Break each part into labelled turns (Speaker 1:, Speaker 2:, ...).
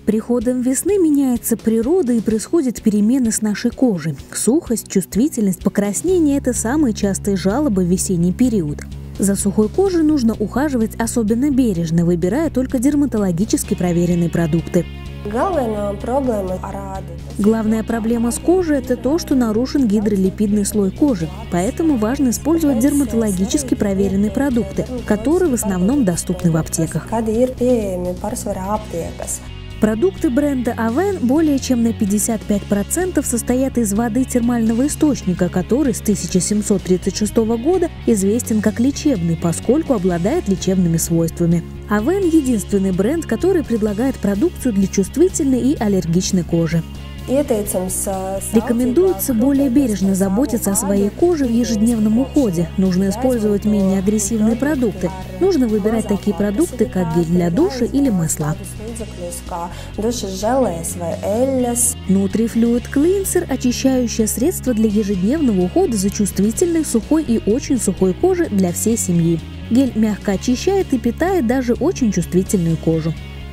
Speaker 1: приходом весны меняется природа и происходят перемены с нашей кожей. Сухость, чувствительность, покраснение – это самые частые жалобы в весенний период. За сухой кожей нужно ухаживать особенно бережно, выбирая только дерматологически проверенные продукты. Главная проблема с кожей – это то, что нарушен гидролипидный слой кожи. Поэтому важно использовать дерматологически проверенные продукты, которые в основном доступны в аптеках. Продукты бренда Avène более чем на 55% состоят из воды термального источника, который с 1736 года известен как лечебный, поскольку обладает лечебными свойствами. Avène – единственный бренд, который предлагает продукцию для чувствительной и аллергичной кожи. Рекомендуется более бережно заботиться о своей коже в ежедневном уходе. Нужно использовать менее агрессивные продукты. Нужно выбирать такие продукты, как гель для душа или масла. NutriFluid Cleanser – очищающее средство для ежедневного ухода за чувствительной, сухой и очень сухой кожей для всей семьи. Гель мягко очищает и питает даже очень чувствительную кожу.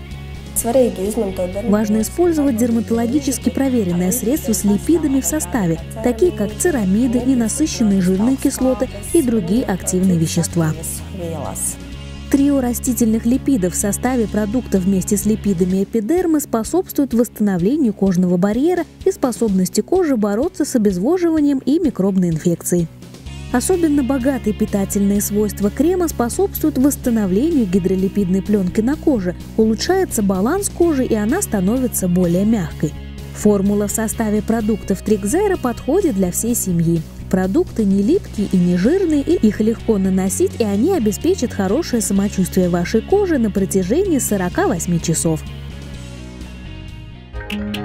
Speaker 1: Важно использовать дерматологически проверенное средство с липидами в составе, такие как церамиды, ненасыщенные жирные кислоты и другие активные вещества. Трио растительных липидов в составе продукта вместе с липидами эпидермы способствует восстановлению кожного барьера и способности кожи бороться с обезвоживанием и микробной инфекцией. Особенно богатые питательные свойства крема способствуют восстановлению гидролипидной пленки на коже, улучшается баланс кожи и она становится более мягкой. Формула в составе продуктов Trixera подходит для всей семьи. Продукты не липкие и не жирные, и их легко наносить, и они обеспечат хорошее самочувствие вашей кожи на протяжении 48 часов.